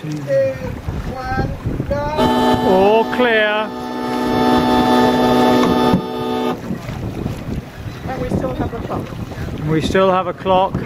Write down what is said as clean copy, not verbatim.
1, go! All clear. And we still have a clock. We still have a clock.